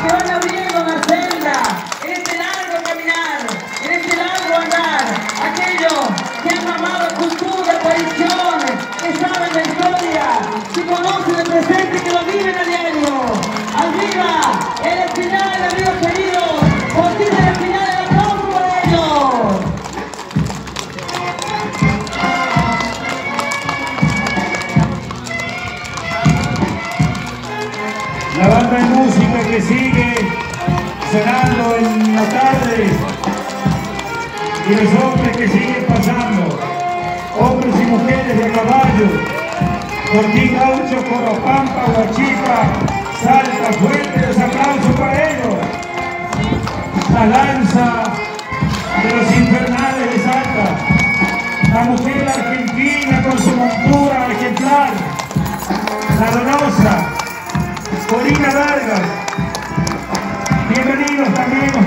que van abriendo una senda en este largo caminar, en este largo andar. Aquellos que han amado cultura, tradiciones, que saben la historia, que conocen el presente, que lo viven a diario. ¡Arriba! El Espinal, amigos queridos, Ortiz del Espinal, el aplauso por ellos. La banda de música que sigue sonando en la tarde y los hombres que siguen pasando, hombres y mujeres de caballo, Fortín Gaucho, Coropampa, Huachipa, Salta, fuerte los aplausos para ellos. La lanza de los infernales de Salta, la mujer argentina con su montura ejemplar, la Donosa, Corina Vargas. Bienvenidos también